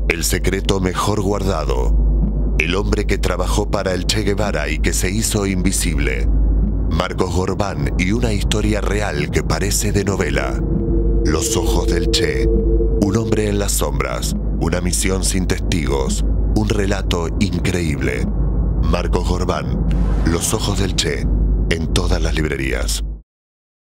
El secreto mejor guardado. El hombre que trabajó para el Che Guevara y que se hizo invisible. Marcos Gorbán y una historia real que parece de novela. Los ojos del Che. Un hombre en las sombras. Una misión sin testigos. Un relato increíble. Marcos Gorbán. Los ojos del Che. En todas las librerías.